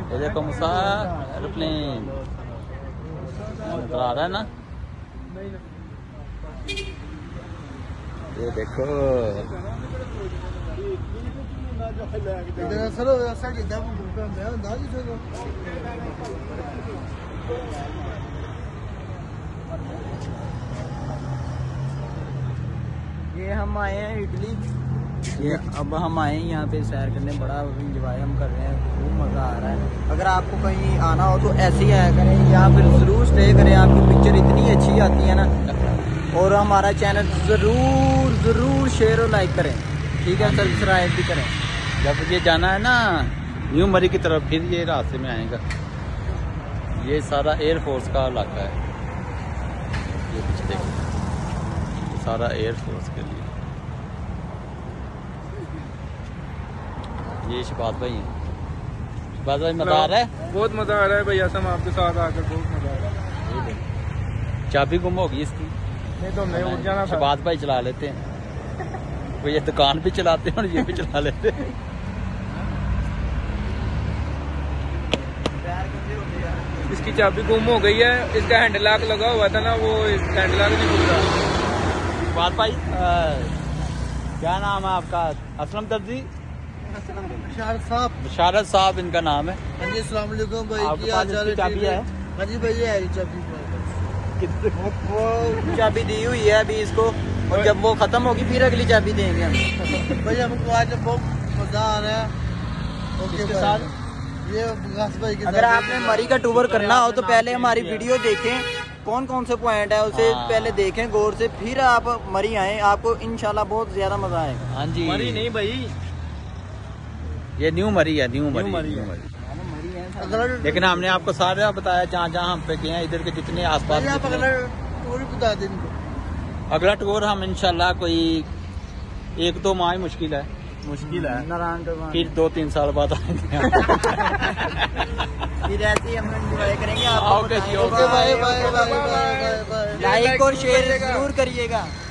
ये देखो मुसा एरोप्लेन नजर आ रहा है ना, ये देखो ये हम आए हैं इटली। ये अब हम आए हैं यहाँ पे सैर करने, बड़ा इंजॉय हम कर रहे हैं, खूब मज़ा आ रहा है। अगर आपको कहीं आना हो तो ऐसे ही आया करें, यहाँ पे ज़रूर स्टे करें, आपकी पिक्चर इतनी अच्छी आती है ना। और हमारा चैनल ज़रूर शेयर और लाइक करें, ठीक है, सब्सक्राइब भी करें। जब ये जाना है ना न्यू मरी की तरफ, फिर ये रास्ते में आएगा। ये सारा एयरफोर्स का इलाका है, ये पीछे देखो, सारा एयरफोर्स के लिए। ये शबाद भाई है, शबाद भाई मजा आ रहा है? बहुत मजा आ रहा है भैया, हम आपके साथ आकर बहुत मजा आ रहा है। चाबी गुम होगी इसकी, नहीं तो मैं उठ जाना था। शबाद भाई चला लेते हैं, वो ये दुकान भी चलाते हैं और ये भी चला लेते हैं। इसकी चाबी गुम हो गई है, इसका हैंडल लॉक लगा हुआ था ना, वो हैंडल लॉक नहीं खुल रहा। शबाद भाई क्या नाम है आपका? असलम दर्जी, बशारत साहब इनका नाम है। हाँ जी, अस्सलाम वालेकुम भाई। आपके पास इसकी चाबी है? हाँ जी भैया है चाबी, वो चाबी दी हुई है अभी इसको, और जब वो खत्म होगी फिर अगली चाबी देंगे हम। भाई हमको आज बहुत मजा आ रहा है। ओके इसके साथ ये भाई के अगर आपने मरी का टूर करना हो तो पहले हमारी वीडियो देखें, कौन कौन से पॉइंट है उसे पहले देखें गौर से, फिर आप मरी आए, आपको इंशाल्लाह बहुत ज्यादा मजा आएगा। हाँ जी, मरी नहीं भाई, ये न्यू मरी है, न्यू मरी है। लेकिन हमने आपको सारा बताया जहाँ जहाँ हम पे गए हैं, इधर के जितने आसपास। अगला टूर बता दें इनको। अगला टूर हम इंशाल्लाह कोई 1-2 माह मुश्किल है नारायण, फिर 2-3 साल बाद आएंगे। फिर ऐसे ही हम एंजॉय करेंगे। Okay ji, okay, bye bye bye bye. Like और शेयर जरूर करिएगा।